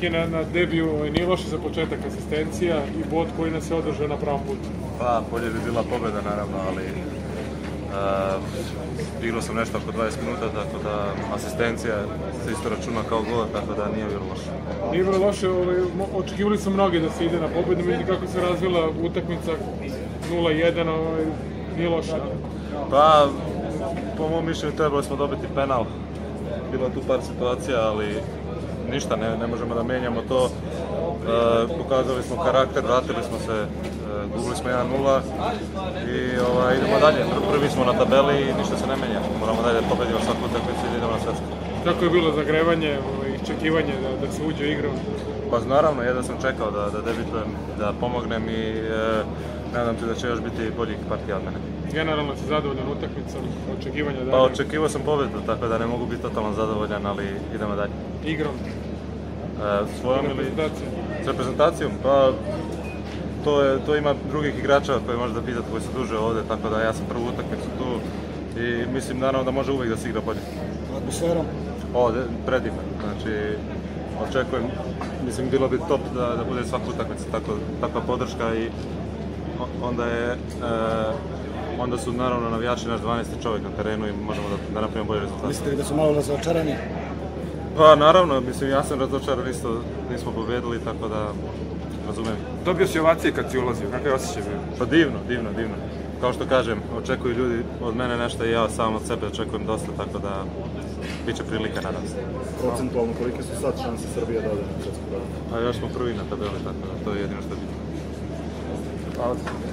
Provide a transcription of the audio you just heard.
Na debiju nije loše za početak asistencija i bod koji nas je održao na pravom putu. Pa, bolje bi bila pobjeda naravno, ali igrao sam nešto oko 20 minuta, tako da asistencija se isto računa kao gol, tako da nije bilo loše. Nije bilo loše, očekivali su mnogi da se ide na pobjedu, međutim kako se razvila utakmica 0-1, nije loše. Pa, po mom mišljenju trebali smo dobiti penal. Bilo je tu par situacija, ali ništa, ne možemo da menjamo to. Pokazali smo karakter, vratili smo se, gubili smo 1-0 i idemo dalje. Prvi smo na tabeli i ništa se ne menja. Moramo dalje pobedimo svaku utakmicu i idemo na svetsku. Kako je bilo zagrevanje i iščekivanje da se uđe u igru? Pa naravno, jedva sam čekao da debitujem, da pomognem i nadam se da će još biti boljih partija od mene. Generalno si zadovoljan utakmicom, očekivanja dalje? Pa očekivao sam pobjedu, tako da ne mogu biti totalno zadovoljan, ali idemo dalje. Igrom? Svojom ili s reprezentacijom? Pa to ima drugih igrača koje možete pitate koji su duže ovdje, tako da ja sam prvu utakmicu tu i mislim naravno da može uvijek da se igra bolje. Atmosferom? Ovdje, predivno, znači očekujem, mislim bilo bi top da bude svaku utakmica takva podrška i onda su naravno navijači naš 12. čovjek na terenu i možemo da napravimo bolje rezultate. Mislite da su malo razočarani? Pa naravno, mislim ja sam razočaran isto, nismo pobjedili, tako da razumijem. Dobio si ovacije kad si ulazio, kakav je osjećaj bio? Pa divno. Kao što kažem, očekuju ljudi od mene nešto i ja sam od sebe očekujem dosta, tako da bit će prilika, nadam se. Procentualno, kolike su sad šanse Srbije da ode na svetsku prvenstvo? Pa još smo prvi na tabeli, tako da to je jedino što je bitno. Hvala.